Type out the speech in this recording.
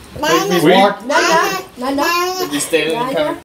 We walked. No. Did you stay in the car?